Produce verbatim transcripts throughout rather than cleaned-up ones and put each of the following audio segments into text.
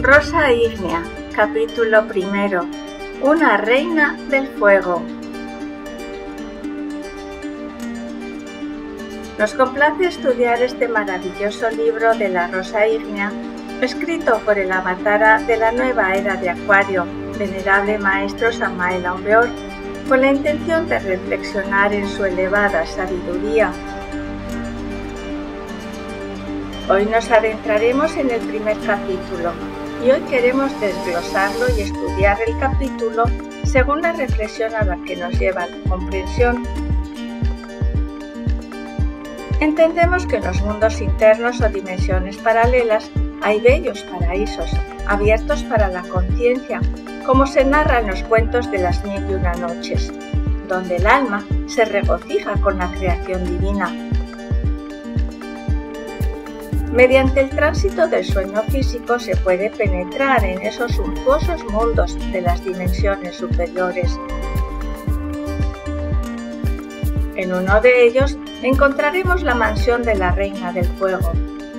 Rosa ígnea, capítulo primero. Una reina del fuego. Nos complace estudiar este maravilloso libro de la Rosa ígnea, escrito por el avatara de la nueva era de Acuario, venerable maestro Samael Aun Weor, con la intención de reflexionar en su elevada sabiduría. Hoy nos adentraremos en el primer capítulo y hoy queremos desglosarlo y estudiar el capítulo según la reflexión a la que nos lleva la comprensión. Entendemos que en los mundos internos o dimensiones paralelas hay bellos paraísos, abiertos para la conciencia, como se narra en los cuentos de las mil y una noches, donde el alma se regocija con la creación divina. Mediante el tránsito del sueño físico se puede penetrar en esos suntuosos mundos de las dimensiones superiores. En uno de ellos encontraremos la mansión de la Reina del Fuego.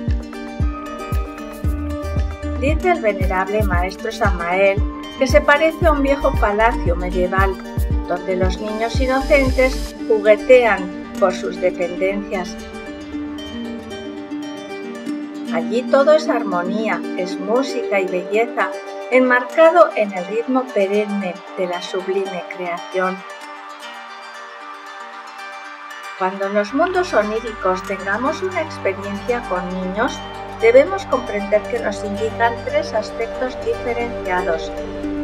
Dice el venerable maestro Samael que se parece a un viejo palacio medieval, donde los niños inocentes juguetean por sus dependencias. Allí todo es armonía, es música y belleza, enmarcado en el ritmo perenne de la sublime creación. Cuando en los mundos oníricos tengamos una experiencia con niños, debemos comprender que nos indican tres aspectos diferenciados.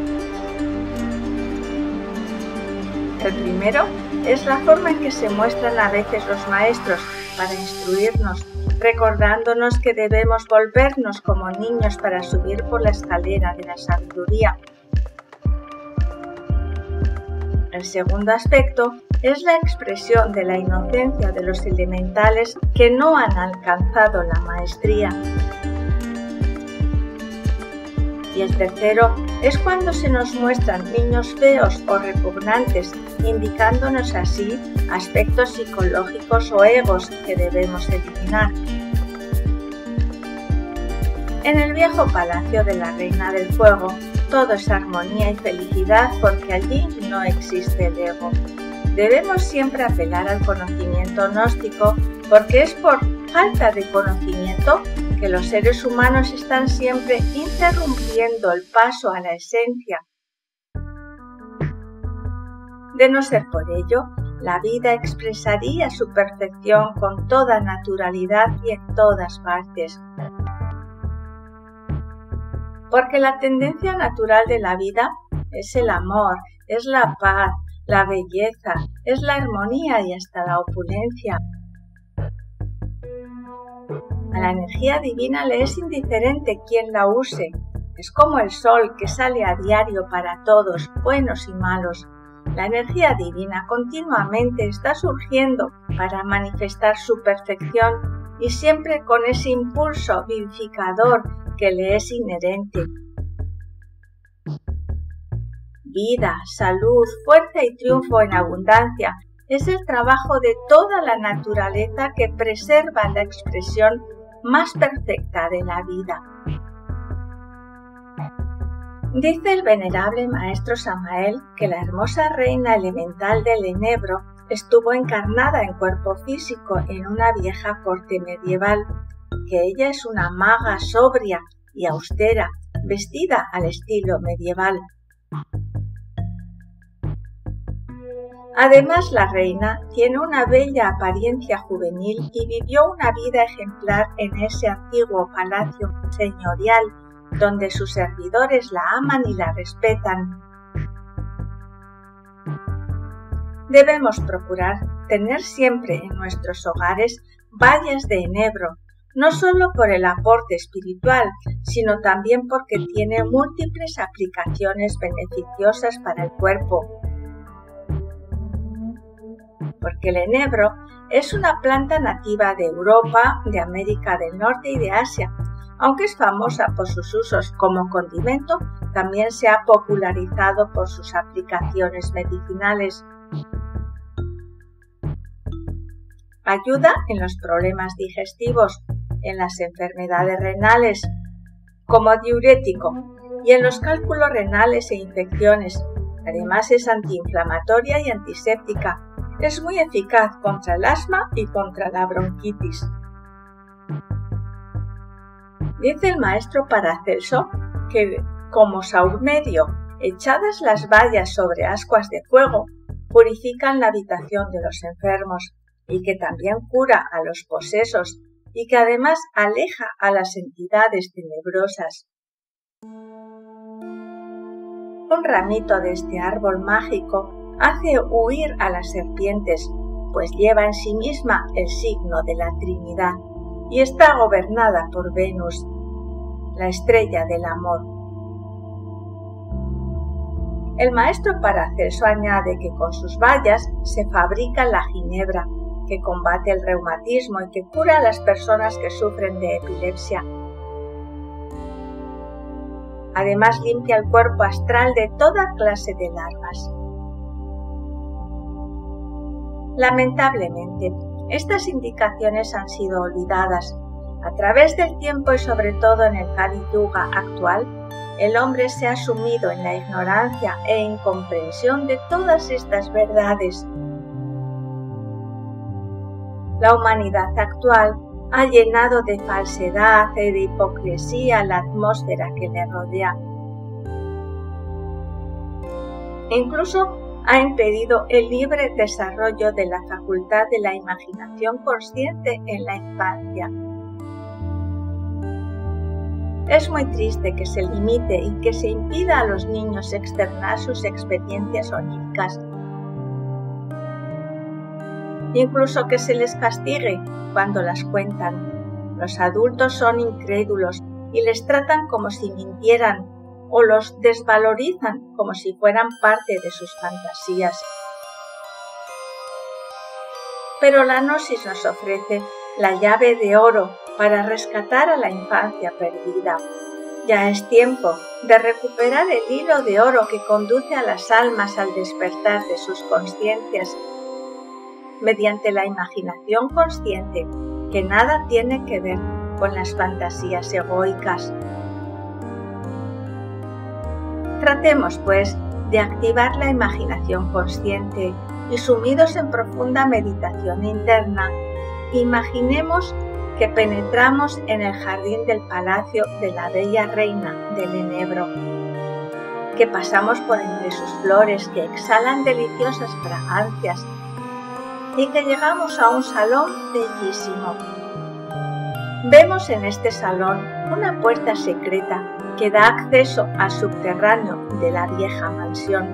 El primero es la forma en que se muestran a veces los maestros para instruirnos, recordándonos que debemos volvernos como niños para subir por la escalera de la sabiduría. El segundo aspecto es la expresión de la inocencia de los elementales que no han alcanzado la maestría. Y el tercero es cuando se nos muestran niños feos o repugnantes, indicándonos así aspectos psicológicos o egos que debemos eliminar. En el viejo palacio de la Reina del Fuego, todo es armonía y felicidad porque allí no existe el ego. Debemos siempre apelar al conocimiento gnóstico porque es por falta de conocimiento que los seres humanos están siempre interrumpiendo el paso a la esencia. De no ser por ello, la vida expresaría su perfección con toda naturalidad y en todas partes. Porque la tendencia natural de la vida es el amor, es la paz, la belleza, es la armonía y hasta la opulencia. A la energía divina le es indiferente quién la use. Es como el sol que sale a diario para todos, buenos y malos. La energía divina continuamente está surgiendo para manifestar su perfección y siempre con ese impulso vivificador que le es inherente. Vida, salud, fuerza y triunfo en abundancia es el trabajo de toda la naturaleza que preserva la expresión más perfecta de la vida. Dice el venerable maestro Samael que la hermosa reina elemental del Enebro estuvo encarnada en cuerpo físico en una vieja corte medieval, que ella es una maga sobria y austera, vestida al estilo medieval. Además, la reina tiene una bella apariencia juvenil y vivió una vida ejemplar en ese antiguo palacio señorial, donde sus servidores la aman y la respetan. Debemos procurar tener siempre en nuestros hogares bayas de enebro, no solo por el aporte espiritual, sino también porque tiene múltiples aplicaciones beneficiosas para el cuerpo. Porque el enebro es una planta nativa de Europa, de América del Norte y de Asia. Aunque es famosa por sus usos como condimento, también se ha popularizado por sus aplicaciones medicinales. Ayuda en los problemas digestivos, en las enfermedades renales, como diurético y en los cálculos renales e infecciones. Además es antiinflamatoria y antiséptica. Es muy eficaz contra el asma y contra la bronquitis. Dice el maestro Paracelso que, como saumerio, echadas las bayas sobre ascuas de fuego, purifican la habitación de los enfermos y que también cura a los posesos y que además aleja a las entidades tenebrosas. Un ramito de este árbol mágico hace huir a las serpientes, pues lleva en sí misma el signo de la Trinidad y está gobernada por Venus, la estrella del amor. El maestro Paracelso añade que con sus bayas se fabrica la ginebra, que combate el reumatismo y que cura a las personas que sufren de epilepsia. Además limpia el cuerpo astral de toda clase de larvas. Lamentablemente, estas indicaciones han sido olvidadas. A través del tiempo y sobre todo en el Kali Yuga actual, el hombre se ha sumido en la ignorancia e incomprensión de todas estas verdades. La humanidad actual ha llenado de falsedad y de hipocresía la atmósfera que le rodea. Incluso ha impedido el libre desarrollo de la facultad de la imaginación consciente en la infancia. Es muy triste que se limite y que se impida a los niños externar sus experiencias oníricas. Incluso que se les castigue cuando las cuentan. Los adultos son incrédulos y les tratan como si mintieran o los desvalorizan como si fueran parte de sus fantasías. Pero la Gnosis nos ofrece la llave de oro para rescatar a la infancia perdida. Ya es tiempo de recuperar el hilo de oro que conduce a las almas al despertar de sus conciencias, mediante la imaginación consciente, que nada tiene que ver con las fantasías egoicas. Tratemos, pues, de activar la imaginación consciente y, sumidos en profunda meditación interna, imaginemos que penetramos en el jardín del palacio de la bella reina del enebro, que pasamos por entre sus flores que exhalan deliciosas fragancias y que llegamos a un salón bellísimo. Vemos en este salón una puerta secreta que da acceso al subterráneo de la vieja mansión.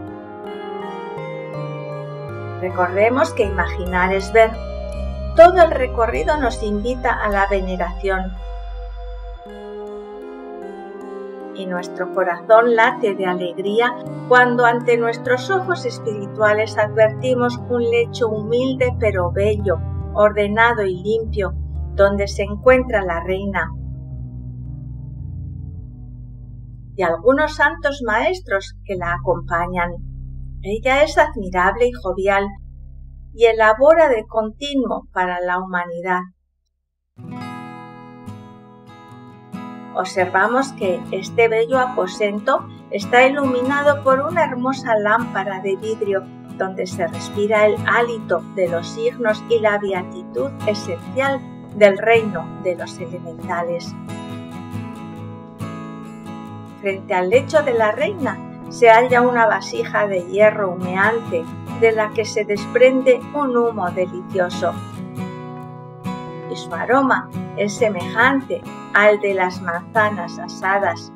Recordemos que imaginar es ver. Todo el recorrido nos invita a la veneración. Y nuestro corazón late de alegría cuando ante nuestros ojos espirituales advertimos un lecho humilde pero bello, ordenado y limpio, donde se encuentra la reina. Y algunos santos maestros que la acompañan. Ella es admirable y jovial, y elabora de continuo para la humanidad. Observamos que este bello aposento está iluminado por una hermosa lámpara de vidrio donde se respira el hálito de los signos y la beatitud esencial del reino de los elementales. Frente al lecho de la reina se halla una vasija de hierro humeante de la que se desprende un humo delicioso. Y su aroma es semejante al de las manzanas asadas.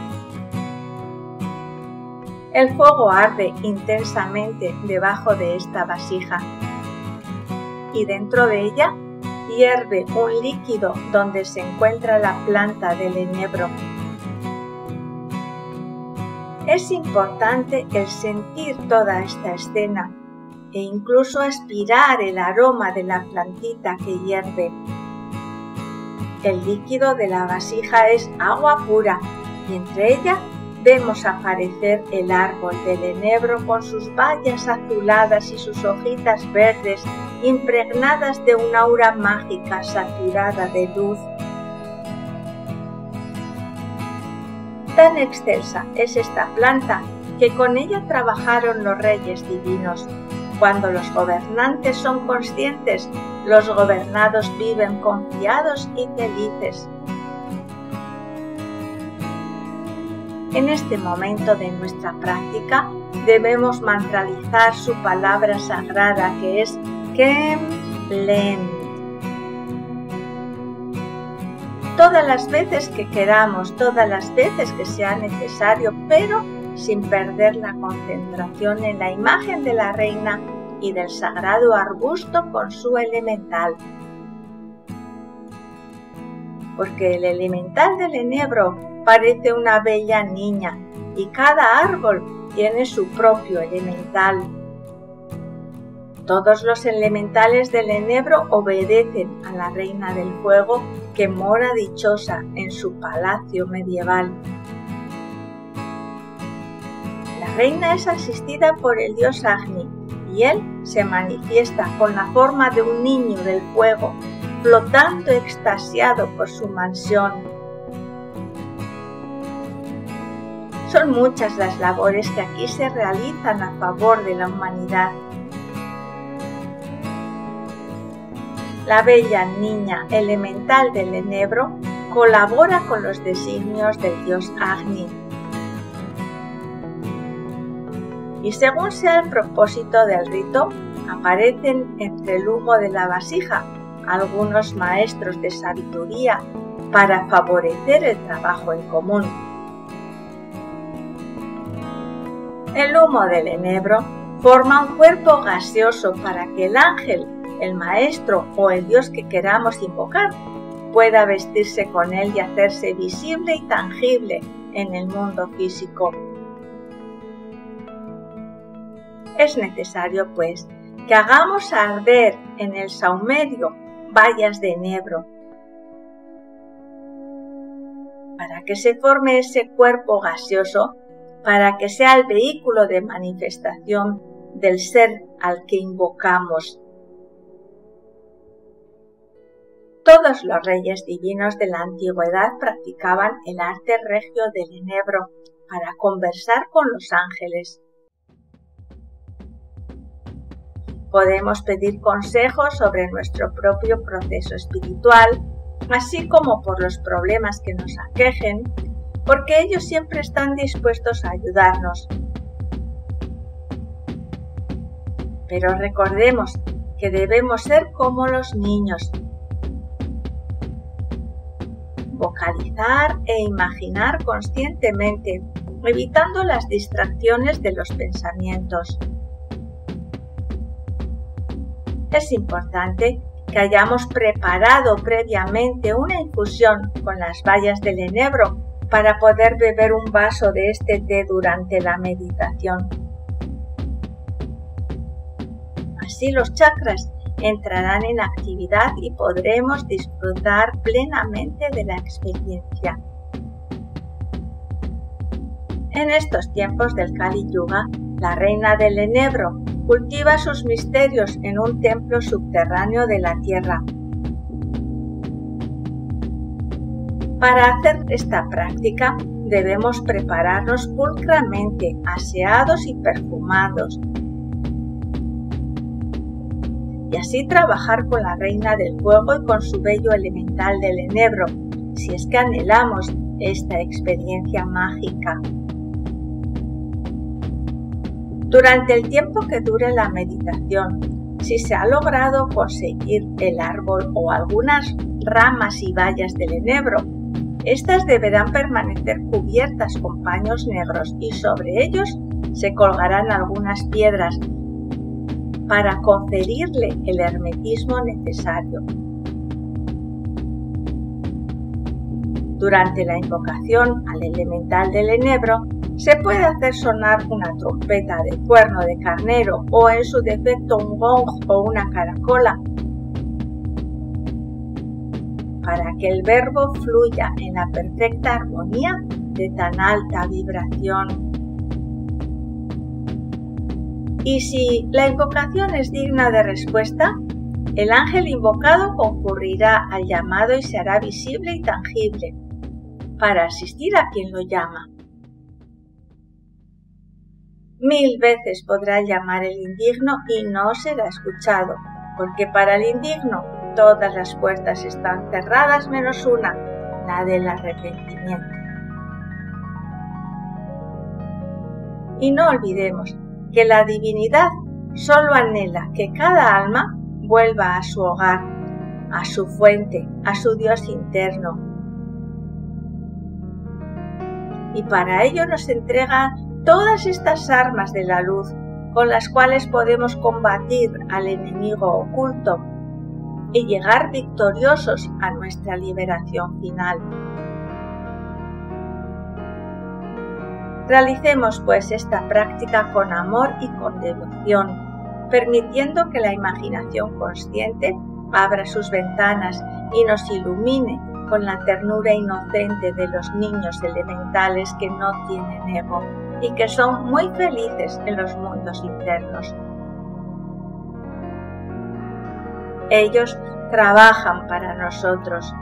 El fuego arde intensamente debajo de esta vasija y dentro de ella hierve un líquido donde se encuentra la planta del enebro. Es importante el sentir toda esta escena e incluso aspirar el aroma de la plantita que hierve. El líquido de la vasija es agua pura y entre ella vemos aparecer el árbol del enebro con sus bayas azuladas y sus hojitas verdes impregnadas de una aura mágica saturada de luz. Tan excelsa es esta planta que con ella trabajaron los reyes divinos. Cuando los gobernantes son conscientes, los gobernados viven confiados y felices. En este momento de nuestra práctica debemos mantralizar su palabra sagrada, que es Kem Lem. Todas las veces que queramos, todas las veces que sea necesario, pero sin perder la concentración en la imagen de la reina y del sagrado arbusto con su elemental. Porque el elemental del enebro parece una bella niña y cada árbol tiene su propio elemental. Todos los elementales del enebro obedecen a la reina del fuego que mora dichosa en su palacio medieval. La reina es asistida por el dios Agni y él se manifiesta con la forma de un niño del fuego, flotando extasiado por su mansión. Son muchas las labores que aquí se realizan a favor de la humanidad. La bella niña elemental del enebro colabora con los designios del dios Agni. Y según sea el propósito del rito, aparecen entre el humo de la vasija algunos maestros de sabiduría para favorecer el trabajo en común. El humo del enebro forma un cuerpo gaseoso para que el ángel, el maestro o el dios que queramos invocar pueda vestirse con él y hacerse visible y tangible en el mundo físico. Es necesario, pues, que hagamos arder en el saumerio bayas de enebro para que se forme ese cuerpo gaseoso, para que sea el vehículo de manifestación del ser al que invocamos. Todos los reyes divinos de la antigüedad practicaban el arte regio del enebro para conversar con los ángeles. Podemos pedir consejos sobre nuestro propio proceso espiritual, así como por los problemas que nos aquejen, porque ellos siempre están dispuestos a ayudarnos. Pero recordemos que debemos ser como los niños, vocalizar e imaginar conscientemente, evitando las distracciones de los pensamientos. Es importante que hayamos preparado previamente una infusión con las bayas del enebro para poder beber un vaso de este té durante la meditación. Así los chakras entrarán en actividad y podremos disfrutar plenamente de la experiencia. En estos tiempos del Kali Yuga, la reina del enebro cultiva sus misterios en un templo subterráneo de la tierra. Para hacer esta práctica debemos prepararnos pulcramente, aseados y perfumados, y así trabajar con la reina del fuego y con su bello elemental del enebro, si es que anhelamos esta experiencia mágica. Durante el tiempo que dure la meditación, si se ha logrado conseguir el árbol o algunas ramas y bayas del enebro, estas deberán permanecer cubiertas con paños negros y sobre ellos se colgarán algunas piedras para conferirle el hermetismo necesario. Durante la invocación al elemental del enebro, se puede hacer sonar una trompeta de cuerno de carnero o en su defecto un gong o una caracola para que el verbo fluya en la perfecta armonía de tan alta vibración. Y si la invocación es digna de respuesta, el ángel invocado concurrirá al llamado y se hará visible y tangible, para asistir a quien lo llama. Mil veces podrá llamar el indigno y no será escuchado, porque para el indigno todas las puertas están cerradas menos una, la del arrepentimiento. Y no olvidemos que la divinidad solo anhela que cada alma vuelva a su hogar, a su fuente, a su Dios interno. Y para ello nos entrega todas estas armas de la luz con las cuales podemos combatir al enemigo oculto y llegar victoriosos a nuestra liberación final. Realicemos pues esta práctica con amor y con devoción, permitiendo que la imaginación consciente abra sus ventanas y nos ilumine con la ternura inocente de los niños elementales que no tienen ego y que son muy felices en los mundos internos. Ellos trabajan para nosotros.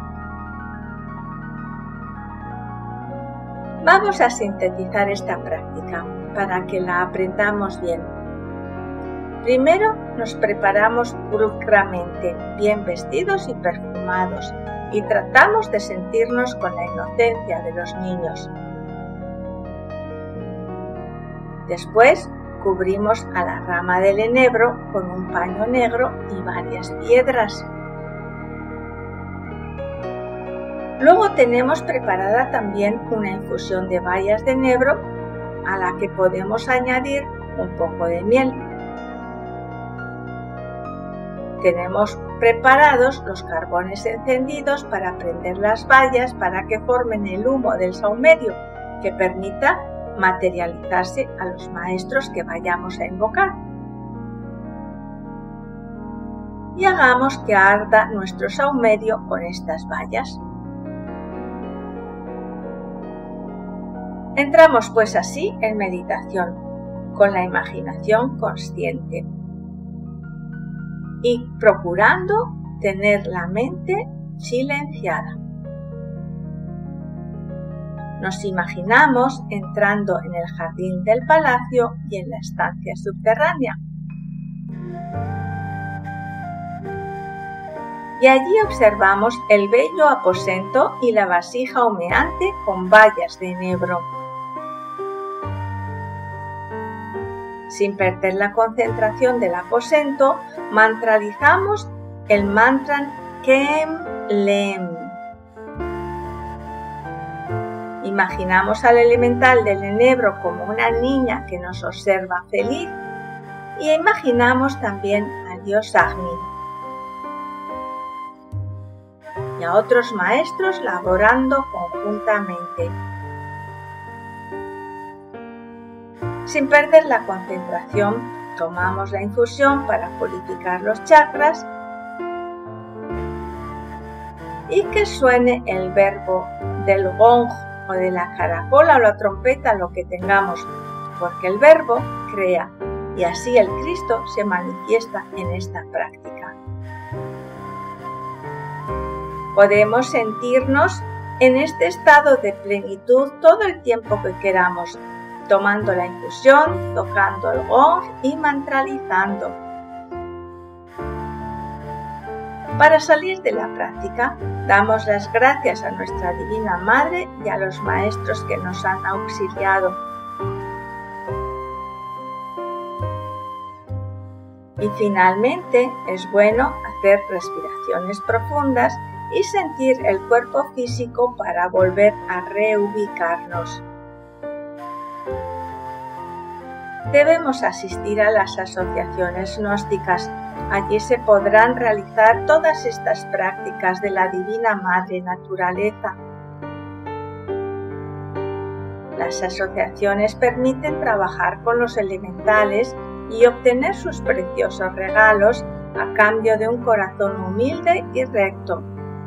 Vamos a sintetizar esta práctica para que la aprendamos bien. Primero nos preparamos pulcramente, bien vestidos y perfumados, y tratamos de sentirnos con la inocencia de los niños. Después cubrimos a la rama del enebro con un paño negro y varias piedras. Luego tenemos preparada también una infusión de bayas de enebro a la que podemos añadir un poco de miel. Tenemos preparados los carbones encendidos para prender las bayas para que formen el humo del saumerio que permita materializarse a los maestros que vayamos a invocar. Y hagamos que arda nuestro saumerio con estas bayas. Entramos pues así en meditación, con la imaginación consciente y procurando tener la mente silenciada. Nos imaginamos entrando en el jardín del palacio y en la estancia subterránea. Y allí observamos el bello aposento y la vasija humeante con bayas de enebro. Sin perder la concentración del aposento, mantralizamos el mantra Kem Lem. Imaginamos al elemental del enebro como una niña que nos observa feliz y imaginamos también al dios Agni y a otros maestros laborando conjuntamente. Sin perder la concentración, tomamos la infusión para purificar los chakras y que suene el verbo del gong o de la caracola o la trompeta, lo que tengamos, porque el verbo crea y así el Cristo se manifiesta en esta práctica. Podemos sentirnos en este estado de plenitud todo el tiempo que queramos, tomando la infusión, tocando el gong y mantralizando. Para salir de la práctica, damos las gracias a nuestra Divina Madre y a los maestros que nos han auxiliado. Y finalmente es bueno hacer respiraciones profundas y sentir el cuerpo físico para volver a reubicarnos. Debemos asistir a las asociaciones gnósticas. Allí se podrán realizar todas estas prácticas de la Divina Madre Naturaleza. Las asociaciones permiten trabajar con los elementales y obtener sus preciosos regalos a cambio de un corazón humilde y recto.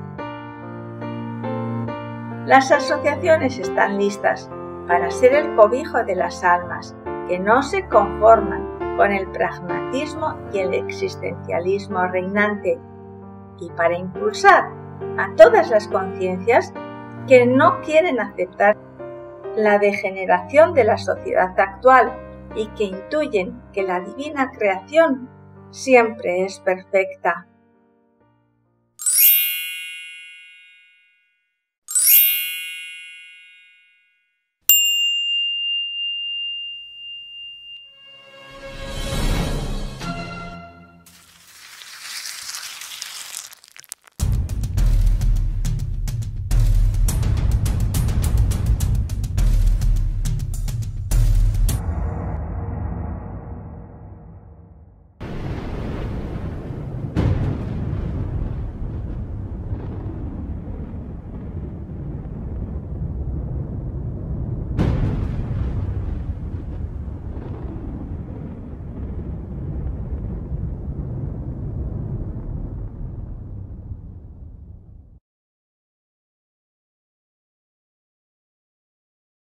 Las asociaciones están listas para ser el cobijo de las almas que no se conforman con el pragmatismo y el existencialismo reinante y para impulsar a todas las conciencias que no quieren aceptar la degeneración de la sociedad actual y que intuyen que la divina creación siempre es perfecta.